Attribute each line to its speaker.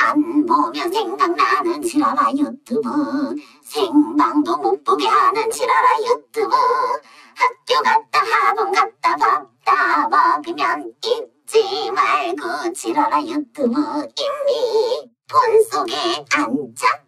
Speaker 1: 안 보면 생각나는 지라라 유튜브. 생방도 못 보게 하는 지라라 유튜브. 학교 갔다 학원 갔다 밥다 먹으면 잊지 말고 지라라 유튜브. 이미 폰 속에 앉아